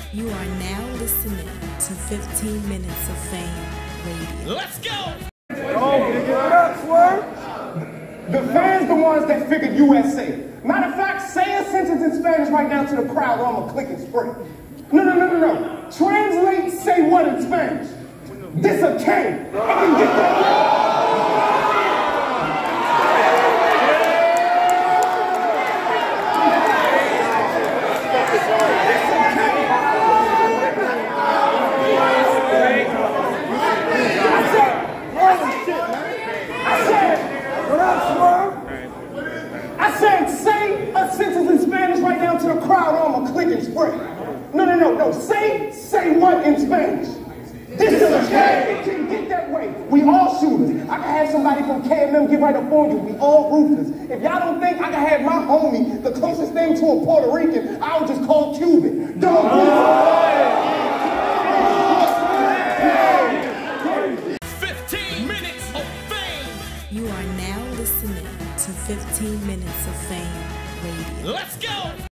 You are now listening to 15 Minutes of Fame Radio. Let's go! Oh, give it up, Swerve. The fans the ones that figured USA. Matter of fact, say a sentence in Spanish right now to the crowd or I'm gonna click and spray. No. Translate say what in Spanish. This a K. I can get that. I said, say a sentence in Spanish right now to the crowd or I'm gonna click and spray. No. Say what in Spanish? This is a K. It can get that way. We all shooters. I can have somebody from KMM get right up on you. We all ruthless. If y'all don't think I can have my homie, the closest thing to a Puerto Rican, I would just call Cuban. Don't do it. 15 minutes of fame. You are now listening to 15 Minutes of Fame Radio. Let's go!